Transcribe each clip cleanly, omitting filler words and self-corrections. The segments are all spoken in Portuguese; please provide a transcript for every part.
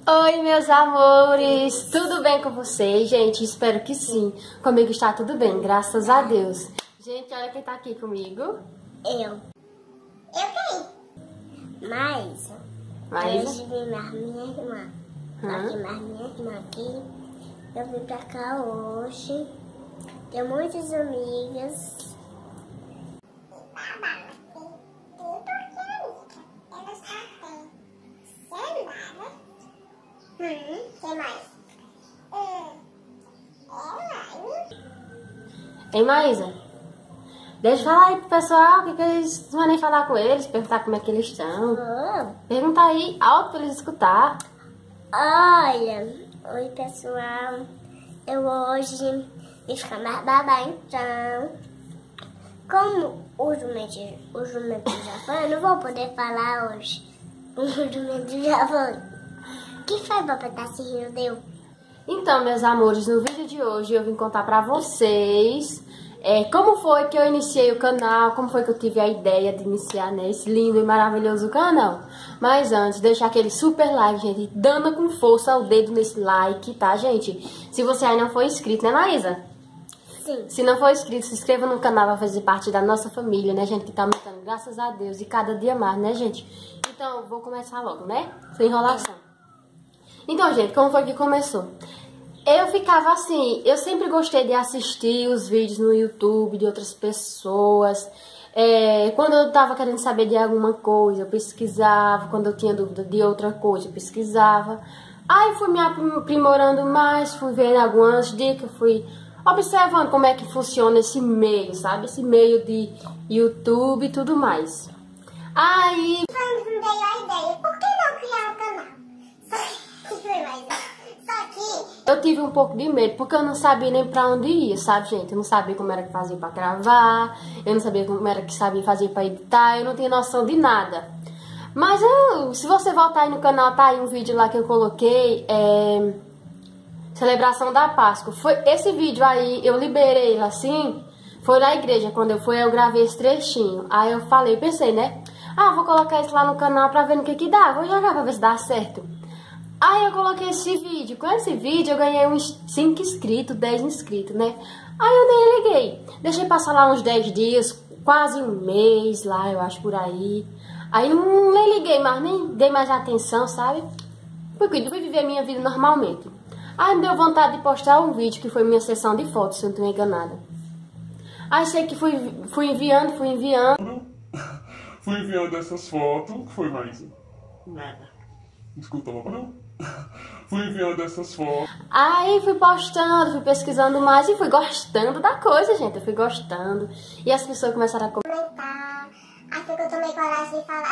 Oi, meus amores! Tudo bem com vocês, gente? Espero que sim. Comigo está tudo bem, graças a Deus. Gente, olha quem tá aqui comigo. Eu tenho. Mas hoje vem mais minha irmã. Aqui mais minha irmã aqui. Eu vim pra cá hoje. Tenho muitas amigas. Tem mais? Hein, Maísa? Deixa eu falar aí pro pessoal, que eles não vão nem falar com eles, perguntar como é que eles estão. Pergunta aí, alto pra eles escutar. Olha, oi pessoal. Eu hoje vim ficar mais babá, então. Como o jumento já foi, eu não vou poder falar hoje. O jumento já foi. O que foi, papai? Tá se rindo, deu? Então, meus amores, no vídeo de hoje eu vim contar pra vocês como foi que eu iniciei o canal, como foi que eu tive a ideia de iniciar, né, esse lindo e maravilhoso canal. Mas antes, deixar aquele super like, gente, dando com força o dedo nesse like, tá, gente? Se você ainda não for inscrito, né, Maísa? Sim. Se não for inscrito, se inscreva no canal, vai fazer parte da nossa família, né, gente, que tá aumentando, graças a Deus, e cada dia mais, né, gente? Então, vou começar logo, né? Sem enrolação. Então, gente, como foi que começou? Eu ficava assim, eu sempre gostei de assistir os vídeos no YouTube de outras pessoas. Quando eu tava querendo saber de alguma coisa, eu pesquisava. Quando eu tinha dúvida de outra coisa, eu pesquisava. Aí fui me aprimorando mais, fui vendo algumas dicas, fui observando como é que funciona esse meio, sabe? Esse meio de YouTube e tudo mais. Aí... Quando me veio a ideia, por que não criar um canal? Só que eu tive um pouco de medo, porque eu não sabia nem pra onde ia, sabe, gente? Eu não sabia como era que fazia pra gravar, eu não sabia como era que sabia fazer pra editar, eu não tinha noção de nada. Mas se você voltar aí no canal, tá aí um vídeo lá que eu coloquei, celebração da Páscoa. Foi esse vídeo aí, eu liberei ele assim, foi na igreja, quando eu gravei esse trechinho. Aí eu pensei, né? Vou colocar isso lá no canal pra ver no que dá, vou jogar pra ver se dá certo. Aí eu coloquei esse vídeo. Com esse vídeo eu ganhei uns 5 inscritos, 10 inscritos, né? Aí eu nem liguei. Deixei passar lá uns 10 dias, quase um mês lá, eu acho, por aí. Aí nem liguei mais, nem dei mais atenção, sabe? Fui viver minha vida normalmente. Aí me deu vontade de postar um vídeo, que foi minha sessão de fotos, se eu não estou enganada. Aí sei que fui enviando. Fui enviando essas fotos. O que foi, Maísa? Nada. Escuta, não? Fui enviando essas fotos. Aí fui postando, fui pesquisando mais e fui gostando da coisa, gente. Eu fui gostando. E as pessoas começaram a comentar. Assim que eu tomei coragem de falar.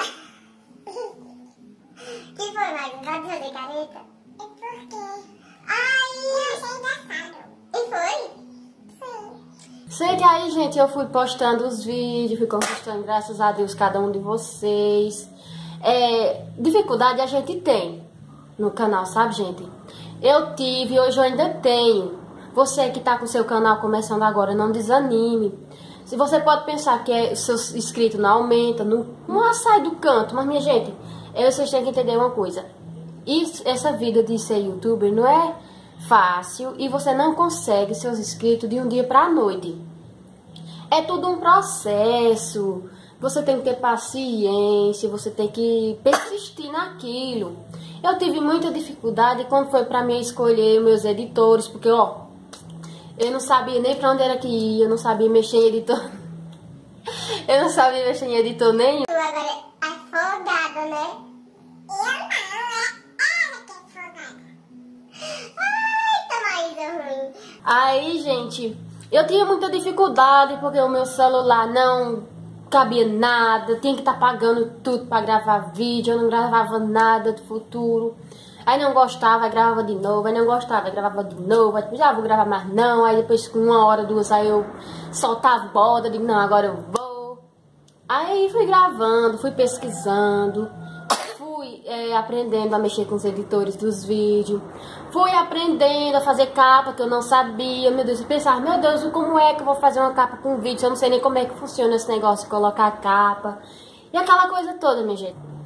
Que foi, Maísa? Pode fazer careta? É porque... eu achei engraçado. E foi? Sim. Sei que aí, gente, eu fui postando os vídeos, fui conquistando, graças a Deus, cada um de vocês. Dificuldade a gente tem no canal, sabe, gente? Eu tive, hoje eu ainda tenho. Você que tá com seu canal começando agora, não desanime. Se você pode pensar que o seu inscrito não aumenta, não sai do canto, mas minha gente, vocês têm que entender uma coisa. Essa vida de ser youtuber não é fácil e você não consegue seus inscritos de um dia pra noite. É tudo um processo. Você tem que ter paciência, você tem que persistir naquilo. Eu tive muita dificuldade quando foi pra mim escolher meus editores, porque, ó, eu não sabia nem pra onde era que ia, eu não sabia mexer em editor. Eu não sabia mexer em editor nenhum. Tu agora é afogada, né? Eu não, ela que é afogada. Ai, tá mais ruim. Aí, gente, eu tinha muita dificuldade, porque o meu celular não cabia nada, eu tinha que estar pagando tudo pra gravar vídeo, eu não gravava nada do futuro. Aí não gostava, aí gravava de novo, aí não gostava, aí gravava de novo, aí depois, vou gravar mais não, aí depois com 1 hora, 2, aí eu soltava boda, digo, não, agora eu vou. Aí fui gravando, fui pesquisando, fui aprendendo a mexer com os editores dos vídeos, fui aprendendo a fazer capa que eu não sabia, meu Deus, eu pensava, meu Deus, como é que eu vou fazer uma capa com vídeo, eu não sei nem como é que funciona esse negócio de colocar capa, e aquela coisa toda, minha gente.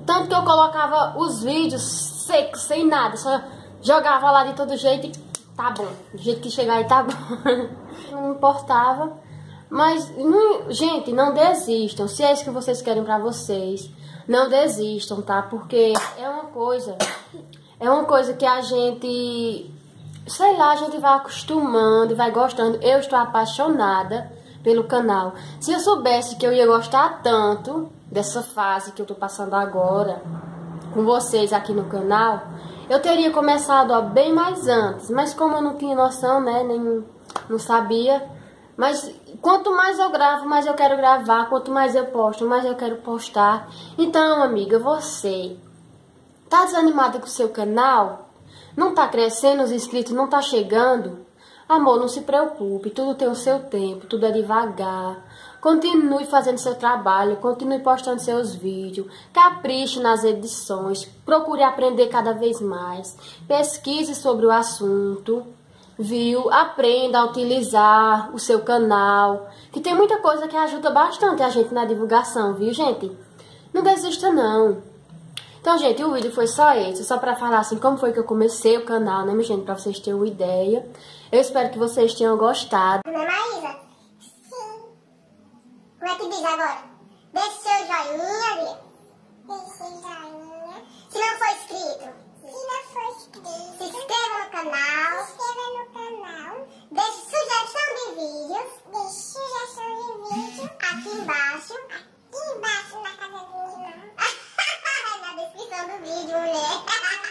tanto que eu colocava os vídeos secos, sem nada, só jogava lá de todo jeito e tá bom, do jeito que chegar aí tá bom. Não importava, mas, gente, não desistam, se é isso que vocês querem pra vocês, não desistam, tá? Porque é uma coisa que a gente, sei lá, a gente vai acostumando, vai gostando. Eu estou apaixonada pelo canal. Se eu soubesse que eu ia gostar tanto dessa fase que eu tô passando agora com vocês aqui no canal, eu teria começado ó, bem mais antes. Mas como eu não tinha noção, né, nem não sabia. Mas quanto mais eu gravo, mais eu quero gravar. Quanto mais eu posto, mais eu quero postar. Então, amiga, você tá desanimada com o seu canal? Não tá crescendo, os inscritos não tá chegando? Amor, não se preocupe, tudo tem o seu tempo, tudo é devagar. Continue fazendo seu trabalho, continue postando seus vídeos, capriche nas edições, procure aprender cada vez mais, pesquise sobre o assunto, viu? Aprenda a utilizar o seu canal, que tem muita coisa que ajuda bastante a gente na divulgação, viu, gente? Não desista, não. Então, gente, o vídeo foi só esse, só pra falar assim como foi que eu comecei o canal, né, minha gente, pra vocês terem uma ideia. Eu espero que vocês tenham gostado. Ana Maísa? Sim. Como é que diz agora? Deixe seu joinha, Bia. Deixe seu joinha. Se não for inscrito? Se não for inscrito. Se inscreva no canal. Se inscreva no canal. Deixe sugestão de vídeos. Deixe sugestão de vídeo. Aqui embaixo. Aqui embaixo na casa do meu irmão. Na descrição do vídeo, mulher.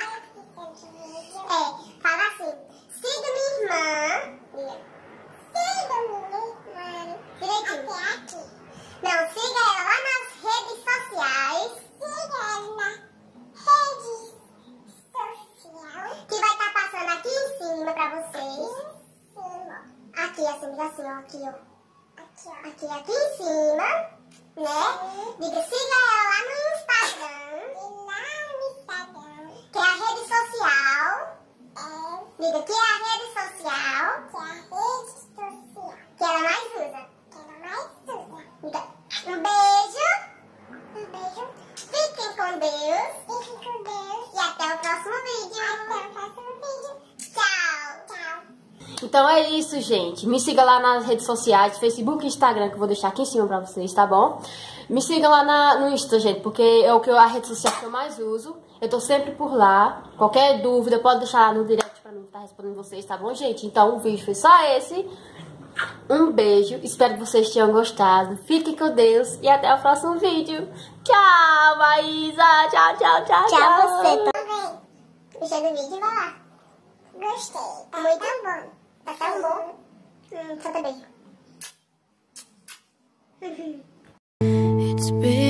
Fala assim. Siga minha irmã. Siga minha irmã. Direitinho. Até aqui. Não, siga ela lá nas redes sociais. Siga ela na rede social. Que vai estar passando aqui em cima pra vocês. Aqui, assim, assim, ó. Aqui, ó. Aqui em cima. Né? Diga, siga ela lá no Instagram. Que é a rede social. Diga que é a rede social. Que ela mais usa. Diga, um beijo. Fiquem com Deus. E até o próximo vídeo. Tchau. Então é isso, gente. Me siga lá nas redes sociais, Facebook e Instagram, que eu vou deixar aqui em cima pra vocês, tá bom? Me siga lá no Insta, gente, porque é a rede social que eu mais uso. Eu tô sempre por lá. Qualquer dúvida, pode deixar lá no direct pra mim estar respondendo vocês, tá bom, gente? Então o vídeo foi só esse. Um beijo. Espero que vocês tenham gostado. Fiquem com Deus e até o próximo vídeo. Tchau, Maísa. Tchau. Tchau, você também. Gostei do vídeo, vai lá. Gostei. Tá muito bom. Tá tão bom. Solta beijo. It's been